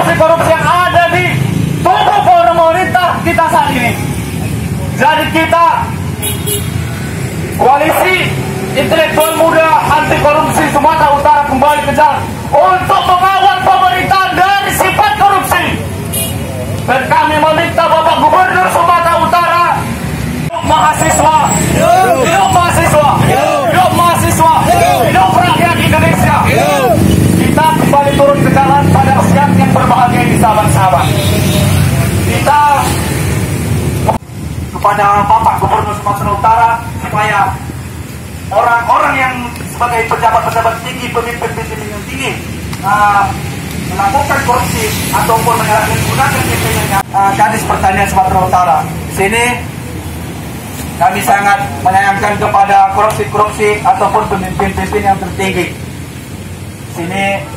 korupsi yang ada di tubuh pemerintah kita saat ini. Jadi kita koalisi intelektual muda anti korupsi Sumatera Utara kembali ke jalan untuk mengawal pemerintah dari sifat korupsi. Dan kami meminta Bapak Gubernur Sumatera Utara, mahasiswa, hidup mahasiswa, hidup mahasiswa, hidup rakyat Indonesia. Kita kembali turun ke jalan pada siang yang berbahagia ini, sahabat-sahabat. Kita kepada Bapak Gubernur Sumatera Utara supaya orang-orang yang sebagai pejabat-pejabat tinggi, pemimpin-pemimpin yang tinggi melakukan korupsi ataupun menggunakan jabatan Kadis Pertanian Sumatera Utara. Di sini kami sangat menyayangkan kepada korupsi-korupsi ataupun pemimpin-pemimpin yang tertinggi. Di sini